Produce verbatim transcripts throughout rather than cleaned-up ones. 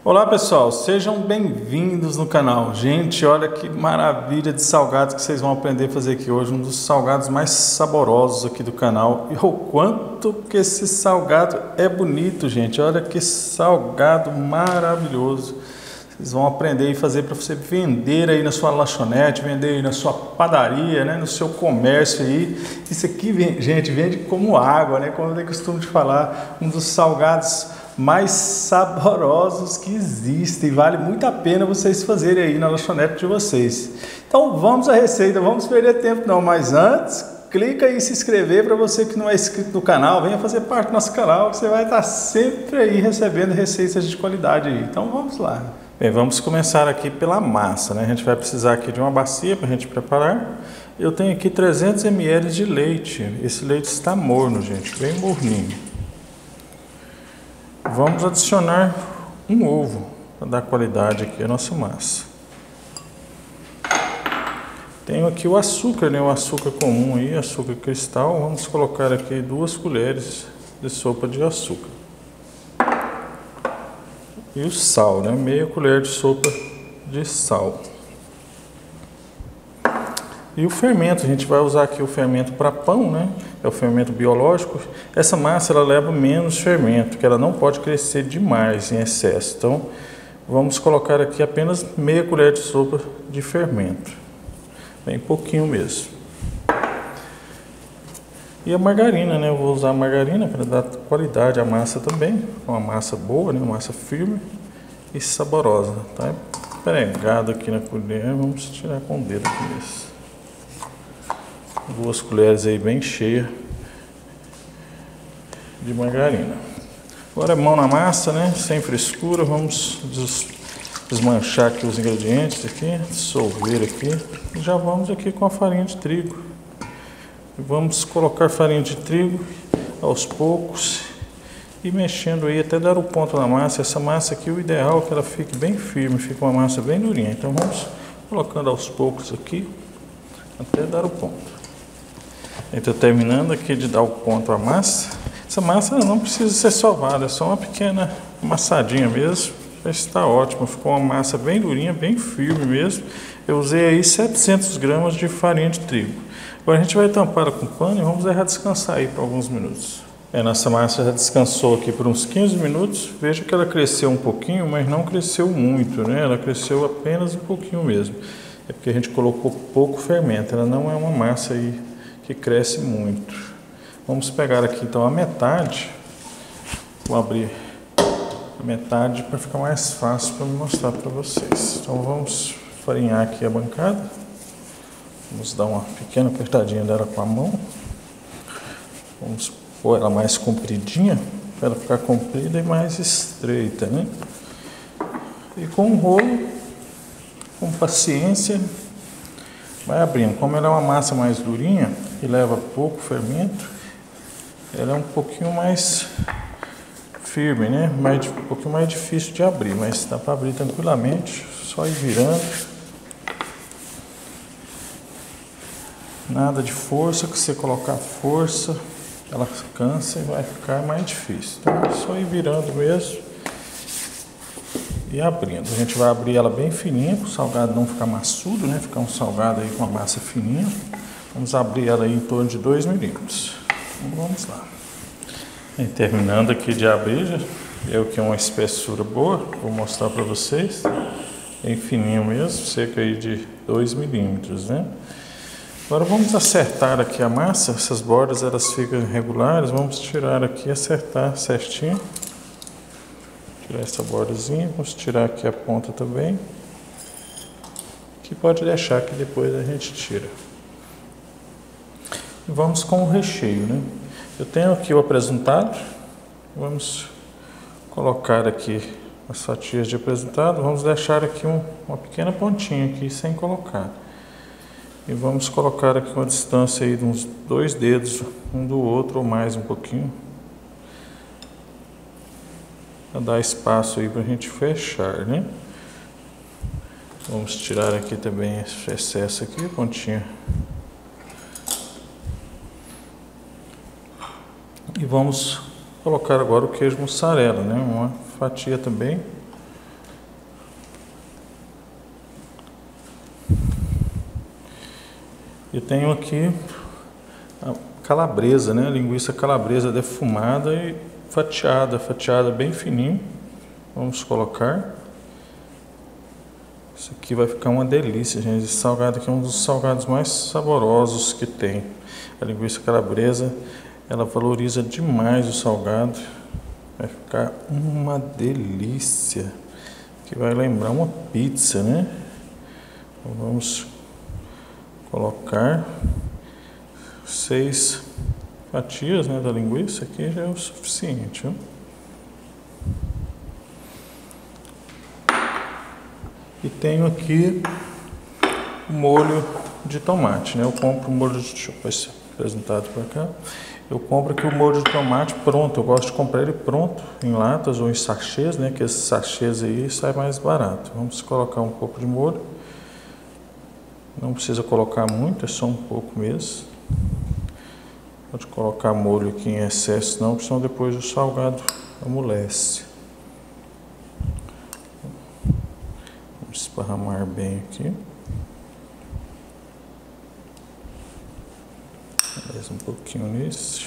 Olá pessoal, sejam bem-vindos no canal. Gente, olha que maravilha de salgados que vocês vão aprender a fazer aqui hoje. Um dos salgados mais saborosos aqui do canal. E o quanto que esse salgado é bonito, gente. Olha que salgado maravilhoso. Vocês vão aprender a fazer para você vender aí na sua lanchonete, vender aí na sua padaria, né, no seu comércio aí. Isso aqui, gente, vende como água, né, como eu tenho costume de falar, um dos salgados mais saborosos que existem. Vale muito a pena vocês fazerem aí na lanchonete de vocês. Então vamos à receita, vamos perder tempo não, mas antes clica aí em se inscrever para você que não é inscrito no canal, venha fazer parte do nosso canal, que você vai estar sempre aí recebendo receitas de qualidade aí. Então vamos lá. Bem, vamos começar aqui pela massa, né? A gente vai precisar aqui de uma bacia para a gente preparar. Eu tenho aqui trezentos mililitros de leite. Esse leite está morno, gente, bem morninho. Vamos adicionar um ovo para dar qualidade aqui à nossa massa. Tenho aqui o açúcar, né? O açúcar comum aí, açúcar cristal. Vamos colocar aqui duas colheres de sopa de açúcar. E o sal, né? Meia colher de sopa de sal. E o fermento, a gente vai usar aqui o fermento para pão, né? É o fermento biológico. Essa massa ela leva menos fermento, que ela não pode crescer demais em excesso. Então, vamos colocar aqui apenas meia colher de sopa de fermento. Bem pouquinho mesmo. E a margarina, né? Eu vou usar a margarina para dar qualidade à massa também. Uma massa boa, né? Uma massa firme e saborosa. Tá pregado aqui na colher. Vamos tirar com o dedo aqui mesmo. Duas colheres aí bem cheias de margarina. Agora mão na massa, né? Sem frescura. Vamos desmanchar aqui os ingredientes aqui, dissolver aqui. E já vamos aqui com a farinha de trigo. Vamos colocar farinha de trigo aos poucos e mexendo aí até dar o ponto na massa. Essa massa aqui, o ideal é que ela fique bem firme, fique uma massa bem durinha. Então vamos colocando aos poucos aqui até dar o ponto. Estou terminando aqui de dar o ponto à massa. Essa massa não precisa ser sovada, é só uma pequena amassadinha mesmo. Já está ótimo, ficou uma massa bem durinha, bem firme mesmo. Eu usei aí setecentos gramas de farinha de trigo. Agora a gente vai tampar com pano e vamos deixar descansar aí por alguns minutos. É, nossa massa já descansou aqui por uns quinze minutos. Veja que ela cresceu um pouquinho, mas não cresceu muito, né? Ela cresceu apenas um pouquinho mesmo. É porque a gente colocou pouco fermento, ela não é uma massa aí que cresce muito. Vamos pegar aqui então a metade. Vou abrir a metade para ficar mais fácil para mostrar para vocês. Então vamos farinhar aqui a bancada. Vamos dar uma pequena apertadinha dela com a mão. Vamos pôr ela mais compridinha, para ela ficar comprida e mais estreita, né? E com o rolo, com paciência, vai abrindo. Como ela é uma massa mais durinha e leva pouco fermento, ela é um pouquinho mais firme, né? Mais, um pouquinho mais difícil de abrir, mas dá para abrir tranquilamente, só ir virando. Nada de força, que você colocar força, ela cansa e vai ficar mais difícil. Então é só ir virando mesmo e abrindo. A gente vai abrir ela bem fininha, para o salgado não ficar maçudo, né? Ficar um salgado aí com a massa fininha. Vamos abrir ela aí em torno de dois milímetros. Então vamos lá. E terminando aqui de abrir, já deu aqui uma espessura boa, vou mostrar para vocês. Bem fininho mesmo, cerca aí de dois milímetros, né? Agora vamos acertar aqui a massa, essas bordas elas ficam irregulares, vamos tirar aqui e acertar certinho. Tirar essa bordazinha, vamos tirar aqui a ponta também. Que pode deixar que depois a gente tira. E vamos com o recheio, né? Eu tenho aqui o apresentado, vamos colocar aqui as fatias de apresentado, vamos deixar aqui um, uma pequena pontinha aqui sem colocar. E vamos colocar aqui uma distância aí de uns dois dedos, um do outro ou mais um pouquinho. Para dar espaço aí para a gente fechar, né? Vamos tirar aqui também esse excesso aqui, pontinha. E vamos colocar agora o queijo mussarela, né? Uma fatia também. E tenho aqui a calabresa, né? Linguiça calabresa defumada e fatiada, fatiada bem fininho. Vamos colocar. Isso aqui vai ficar uma delícia, gente. Esse salgado aqui é um dos salgados mais saborosos que tem. A linguiça calabresa, ela valoriza demais o salgado. Vai ficar uma delícia, que vai lembrar uma pizza, né? Então vamos colocar seis fatias, né, da linguiça. Aqui já é o suficiente, viu? E tenho aqui o molho de tomate, né? Eu compro o molho de... Deixa eu ver se apresentado para cá. Eu compro aqui o molho de tomate pronto. Eu gosto de comprar ele pronto, em latas ou em sachês, né? Que esses sachês aí sai mais barato. Vamos colocar um pouco de molho. Não precisa colocar muito, é só um pouco mesmo. Pode colocar molho aqui em excesso não, porque senão depois o salgado amolece. Vamos esparramar bem aqui. Mais um pouquinho nisso.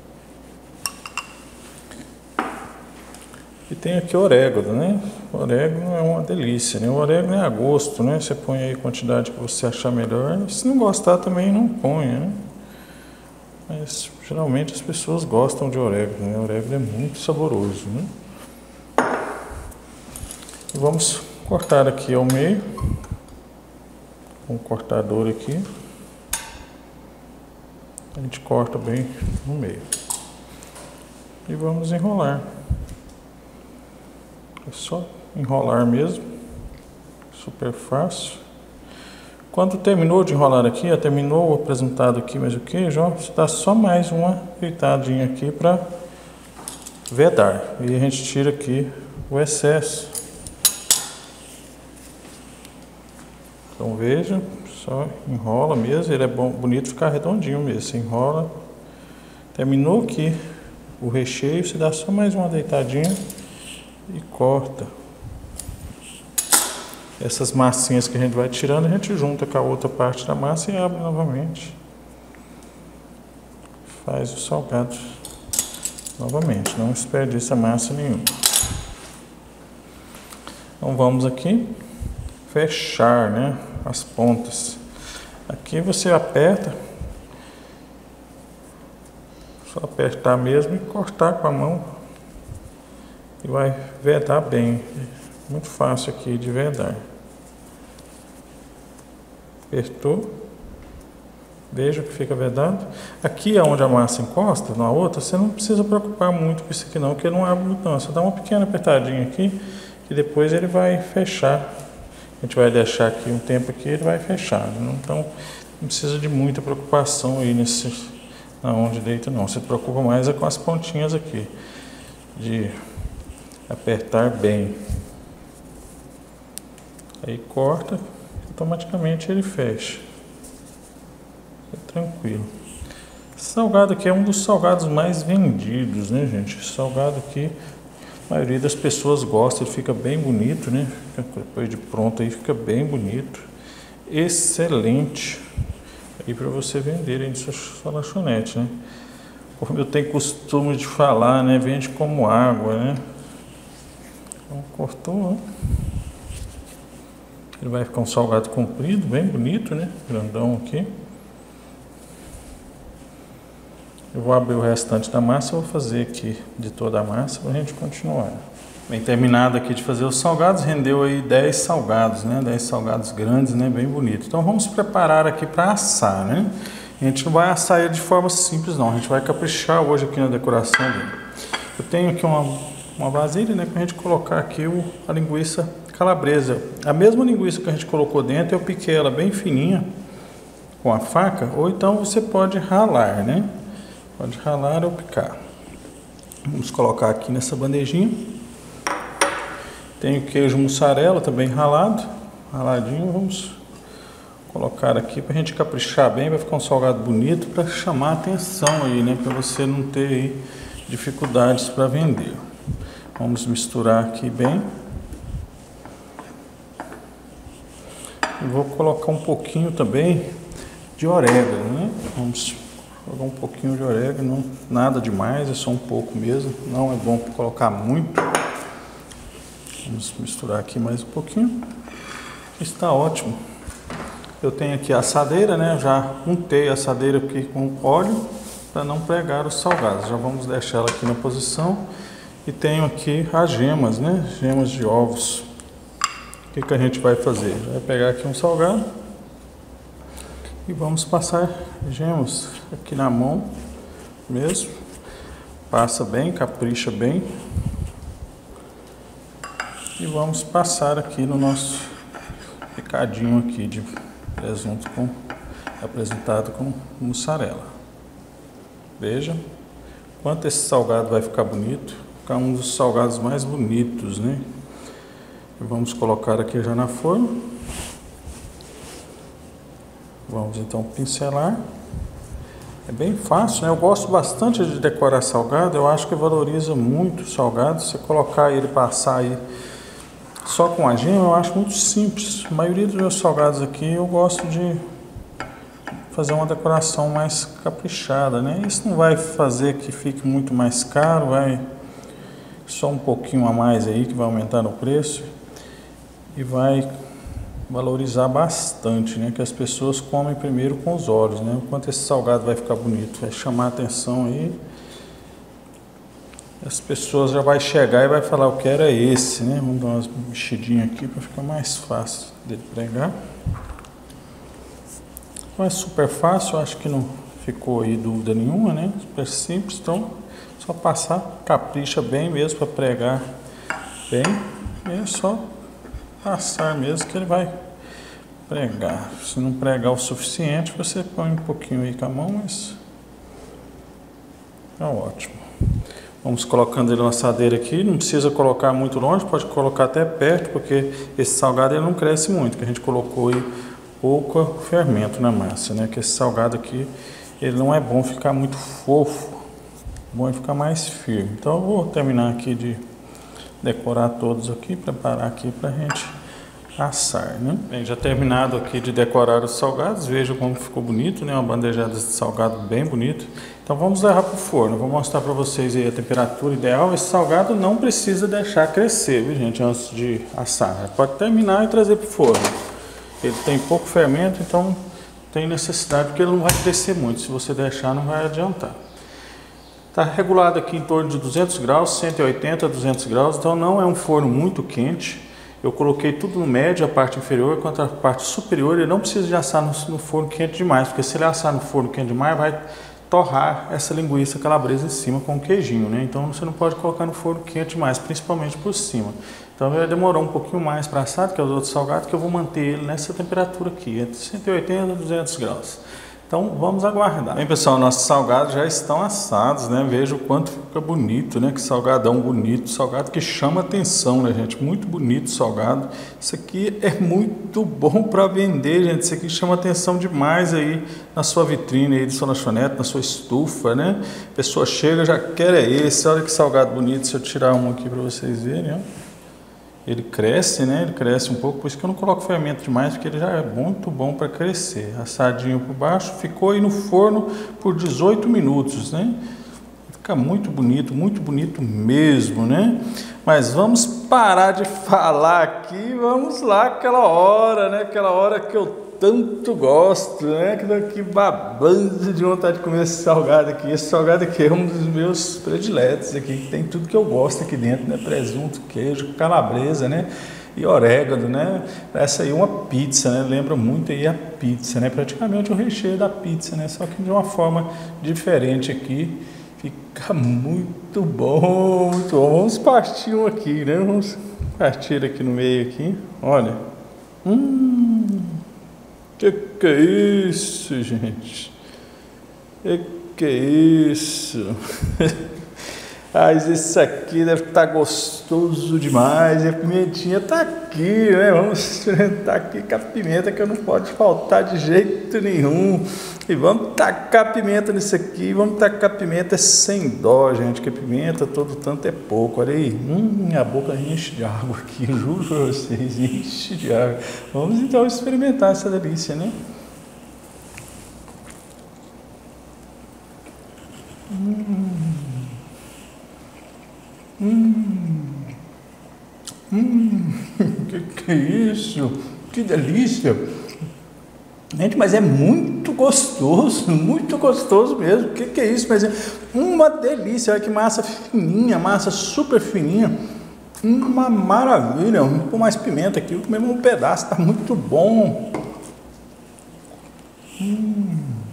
E tem aqui orégano, né? O orégano é uma delícia, né? O orégano é a gosto, né? Você põe aí a quantidade que você achar melhor. Se não gostar também não ponha, né? Mas geralmente as pessoas gostam de orégano, né? O orégano é muito saboroso, né? E vamos cortar aqui ao meio. Com o cortador aqui. A gente corta bem no meio. E vamos enrolar. É só enrolar mesmo. Super fácil. Quando terminou de enrolar aqui, ó, terminou o apresentado aqui, mas o queijo, ó, você dá só mais uma deitadinha aqui para vedar. E a gente tira aqui o excesso. Então veja, só enrola mesmo, ele é bom, bonito ficar redondinho mesmo. Você enrola, terminou aqui o recheio, você dá só mais uma deitadinha e corta. Essas massinhas que a gente vai tirando, a gente junta com a outra parte da massa e abre novamente. Faz o salgado novamente, não desperdiça massa nenhuma. Então vamos aqui fechar, né, as pontas. Aqui você aperta, só apertar mesmo e cortar com a mão e vai vedar bem. Muito fácil aqui de vedar. Apertou, veja que fica vedado. Aqui é onde a massa encosta na outra, você não precisa preocupar muito com isso aqui não, porque não abre muito não. Você dá uma pequena apertadinha aqui que depois ele vai fechar. A gente vai deixar aqui um tempo aqui, ele vai fechar. Então não precisa de muita preocupação aí nesse, na onde deita não. Você preocupa mais é com as pontinhas aqui, de apertar bem. Aí corta, automaticamente ele fecha. É tranquilo. Esse salgado aqui é um dos salgados mais vendidos, né, gente? Esse salgado aqui, a maioria das pessoas gosta, ele fica bem bonito, né? Depois de pronto aí fica bem bonito. Excelente. Aí para você vender aí na sua lanchonete, né? Como eu tenho costume de falar, né? Vende como água, né? Então cortou, né? Ele vai ficar um salgado comprido, bem bonito, né? Grandão aqui. Eu vou abrir o restante da massa, eu vou fazer aqui de toda a massa para a gente continuar. Bem, terminado aqui de fazer os salgados, rendeu aí dez salgados, né? dez salgados grandes, né? Bem bonito. Então vamos preparar aqui para assar, né? A gente não vai assar ele de forma simples não, a gente vai caprichar hoje aqui na decoração dele. Eu tenho aqui uma, uma vasilha, né? Para a gente colocar aqui o, a linguiça calabresa. A mesma linguiça que a gente colocou dentro, eu piquei ela bem fininha com a faca, ou então você pode ralar, né? Pode ralar ou picar. Vamos colocar aqui nessa bandejinha. Tem o queijo mussarela também ralado, raladinho. Vamos colocar aqui para a gente caprichar bem, vai ficar um salgado bonito para chamar a atenção aí, né? Para você não ter aí dificuldades para vender. Vamos misturar aqui bem. E vou colocar um pouquinho também de orégano, né? Vamos jogar um pouquinho de orégano, nada demais, é só um pouco mesmo, não é bom colocar muito. Vamos misturar aqui mais um pouquinho. Está ótimo. Eu tenho aqui a assadeira, né? Eu já untei a assadeira aqui com óleo para não pregar os salgados. Já vamos deixar ela aqui na posição. E tenho aqui as gemas, né? Gemas de ovos. O que que a gente vai fazer? Vai pegar aqui um salgado e vamos passar gemas aqui na mão mesmo. Passa bem, capricha bem. E vamos passar aqui no nosso picadinho aqui de presunto com, apresentado com mussarela. Veja quanto esse salgado vai ficar bonito. Ficar um dos salgados mais bonitos, né? E vamos colocar aqui já na forma. Vamos então pincelar. É bem fácil, né? Eu gosto bastante de decorar salgado. Eu acho que valoriza muito o salgado. Se colocar ele, passar aí só com a gema, eu acho muito simples. A maioria dos meus salgados aqui eu gosto de fazer uma decoração mais caprichada, né? Isso não vai fazer que fique muito mais caro, vai só um pouquinho a mais aí que vai aumentar no preço e vai valorizar bastante, né? Que as pessoas comem primeiro com os olhos, né? O quanto esse salgado vai ficar bonito, vai chamar a atenção aí. As pessoas já vai chegar e vai falar, eu quero é esse, né? Vamos dar umas mexidinhas aqui para ficar mais fácil dele pregar. Mas super fácil, acho que não ficou aí dúvida nenhuma, né? Super simples, então só passar, capricha bem mesmo para pregar bem. E é só passar mesmo que ele vai pregar. Se não pregar o suficiente, você põe um pouquinho aí com a mão, mas tá ótimo. Vamos colocando ele na assadeira aqui, não precisa colocar muito longe, pode colocar até perto, porque esse salgado ele não cresce muito, que a gente colocou aí pouco fermento na massa, né? Que esse salgado aqui, ele não é bom ficar muito fofo, bom é ficar mais firme. Então eu vou terminar aqui de decorar todos aqui, preparar aqui pra gente assar, né? Bem, já terminado aqui de decorar os salgados, veja como ficou bonito, né? Uma bandejada de salgado bem bonito. Então vamos levar para o forno. Vou mostrar para vocês aí a temperatura ideal. Esse salgado não precisa deixar crescer, viu, gente, antes de assar. Pode terminar e trazer para o forno. Ele tem pouco fermento, então tem necessidade, porque ele não vai crescer muito. Se você deixar, não vai adiantar. Está regulado aqui em torno de duzentos graus, cento e oitenta a duzentos graus, então não é um forno muito quente. Eu coloquei tudo no médio, a parte inferior, enquanto a parte superior ele não precisa de assar no, no forno quente demais, porque se ele assar no forno quente demais, vai torrar essa linguiça calabresa em cima com o queijinho, né? Então você não pode colocar no forno quente demais, principalmente por cima. Então vai demorar um pouquinho mais para assar do que os outros salgados, que eu vou manter ele nessa temperatura aqui, entre cento e oitenta e duzentos graus. Então vamos aguardar. Bem, pessoal, nossos salgados já estão assados, né? Veja o quanto fica bonito, né? Que salgadão bonito, salgado que chama atenção, né, gente? Muito bonito salgado. Isso aqui é muito bom para vender, gente. Isso aqui chama atenção demais aí na sua vitrine aí de sua lanchonete, na sua estufa, né? A pessoa chega, já quer é esse. Olha que salgado bonito. Se eu tirar um aqui para vocês verem, ó. Ele cresce, né? Ele cresce um pouco, por isso que eu não coloco fermento demais, porque ele já é muito bom para crescer. Assadinho por baixo, ficou aí no forno por dezoito minutos, né? Fica muito bonito, muito bonito mesmo, né? Mas vamos parar de falar aqui, vamos lá, aquela hora, né? Aquela hora que eu tanto gosto, né? Que daqui babando de vontade de comer esse salgado aqui. Esse salgado aqui é um dos meus prediletos aqui, que tem tudo que eu gosto aqui dentro, né? Presunto, queijo, calabresa, né? E orégano, né? Essa aí é uma pizza, né? Lembra muito aí a pizza, né? Praticamente o recheio da pizza, né? Só que de uma forma diferente aqui. Fica muito bom, muito bom. Vamos partir um aqui, né? Vamos partir aqui no meio aqui. Olha. Hum... Que que é isso, gente? Que que é isso? Mas isso aqui deve estar gostoso demais. E a pimentinha tá aqui, né? Vamos experimentar aqui com a pimenta, que não pode faltar de jeito nenhum. E vamos tacar pimenta nisso aqui. Vamos tacar pimenta sem dó, gente. Que pimenta todo tanto é pouco. Olha aí. Hum, minha boca enche de água aqui. Juro pra vocês, enche de água. Vamos então experimentar essa delícia, né? Hum, hum, que que é isso? Que delícia! Gente, mas é muito gostoso, muito gostoso mesmo. Que que é isso? Mas é uma delícia. Olha que massa fininha, massa super fininha. Uma maravilha. Vou pôr mais pimenta aqui, vou comer um pedaço, tá muito bom. Hum.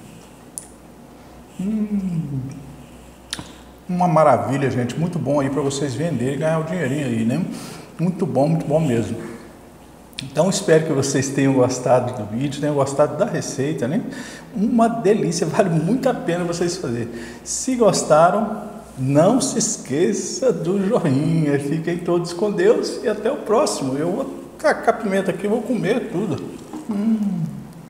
Hum. Uma maravilha, gente. Muito bom aí para vocês venderem e ganhar o dinheirinho aí, né? Muito bom, muito bom mesmo. Então, espero que vocês tenham gostado do vídeo, tenham gostado da receita, né? Uma delícia, vale muito a pena vocês fazerem. Se gostaram, não se esqueça do joinha. Fiquem todos com Deus e até o próximo. Eu vou tacar pimenta aqui e vou comer tudo. Hum.